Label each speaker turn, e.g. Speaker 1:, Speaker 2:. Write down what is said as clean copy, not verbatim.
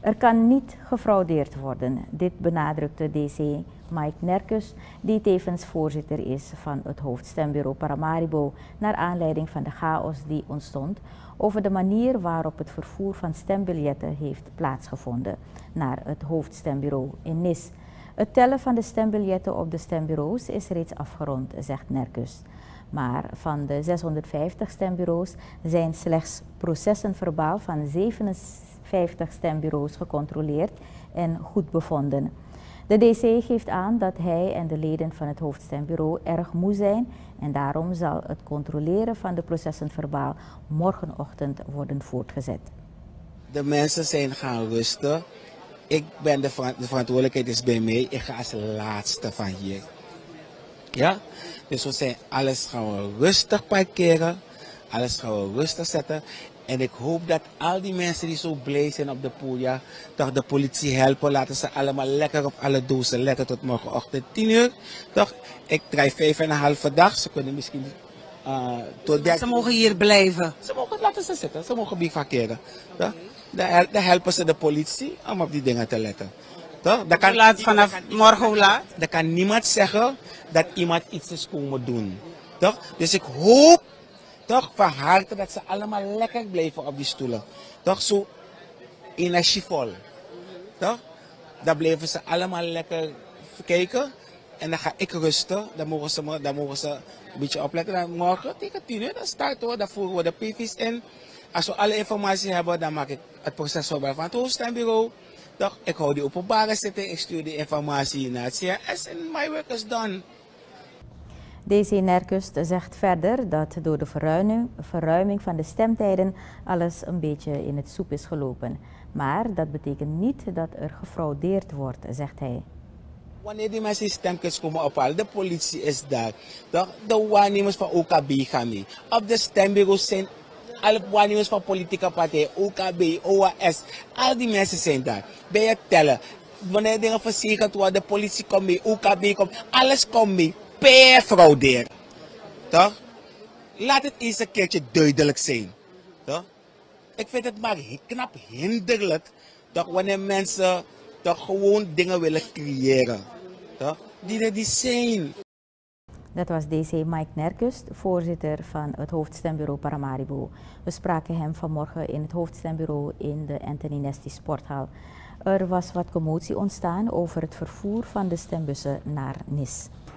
Speaker 1: Er kan niet gefraudeerd worden. Dit benadrukte DC Mike Nerkus, die tevens voorzitter is van het hoofdstembureau Paramaribo, naar aanleiding van de chaos die ontstond over de manier waarop het vervoer van stembiljetten heeft plaatsgevonden naar het hoofdstembureau in Nis. Het tellen van de stembiljetten op de stembureaus is reeds afgerond, zegt Nerkus. Maar van de 650 stembureaus zijn slechts processenverbaal van 57 stembureaus gecontroleerd en goed bevonden. De DC geeft aan dat hij en de leden van het hoofdstembureau erg moe zijn en daarom zal het controleren van de processenverbaal morgenochtend worden voortgezet.
Speaker 2: De mensen zijn gaan rusten. De verantwoordelijkheid is bij mij. Ik ga als laatste van hier. Ja? Dus alles gaan we rustig parkeren. Alles gaan we rustig zetten. En ik hoop dat al die mensen die zo blij zijn op de Poelja, toch de politie helpen. Laten ze allemaal lekker op alle dozen letten tot morgenochtend 10 uur. Toch? Ik draai 5,5 dag. Ze kunnen misschien tot 30
Speaker 3: Ze mogen hier blijven.
Speaker 2: Ze mogen, laten ze zitten. Ze mogen bivakeren. Dan helpen ze de politie om op die dingen te letten. Toch?
Speaker 3: Vanaf morgen hoe laat?
Speaker 2: Dan kan niemand zeggen dat iemand iets is komen doen. Toch? Dus ik hoop toch van harte dat ze allemaal lekker blijven op die stoelen. Toch zo energievol. Toch? Dan blijven ze allemaal lekker kijken. En dan ga ik rusten. Dan mogen ze een beetje opletten. Dan morgen tegen 10 uur dan starten we. Dan voeren we de PV's in. Als we alle informatie hebben, dan maak ik het procesverbaal van het hoofdstembureau. Toch? Ik hou die openbare zitting. Ik stuur die informatie naar het CRS en my work is done.
Speaker 1: DC Nerkus zegt verder dat door de verruiming van de stemtijden alles een beetje in het soep is gelopen. Maar dat betekent niet dat er gefraudeerd wordt, zegt hij.
Speaker 2: Wanneer die mensen stemkits komen ophalen, de politie is daar. De waarnemers van OKB gaan mee. Op de stembureaus zijn alle waarnemers van politieke partijen, OKB, OAS, al die mensen zijn daar. Bij het tellen, wanneer dingen verzekerd worden, de politie komt mee, OKB komt, alles komt mee. Per fraudeer. Toch? Laat het eens een keertje duidelijk zijn. Toch? Ik vind het maar knap hinderlijk toch, wanneer mensen toch gewoon dingen willen creëren. Toch? Die zijn.
Speaker 1: Dat was DC Mike Nerkus, voorzitter van het hoofdstembureau Paramaribo. We spraken hem vanmorgen in het hoofdstembureau in de Anthony Nesty Sporthal. Er was wat commotie ontstaan over het vervoer van de stembussen naar Nis.